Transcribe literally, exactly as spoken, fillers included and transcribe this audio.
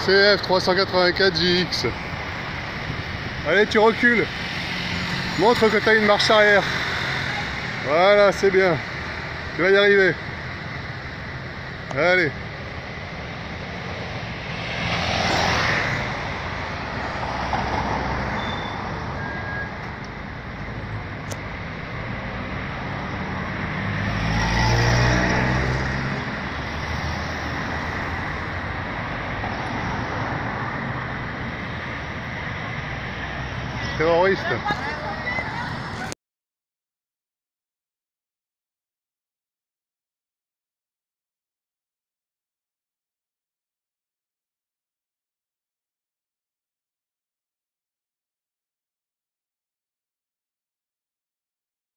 C F trois cent quatre-vingt-quatre J X. Allez, tu recules. Montre que tu as une marche arrière. Voilà, c'est bien. Tu vas y arriver. Allez. Terroriste.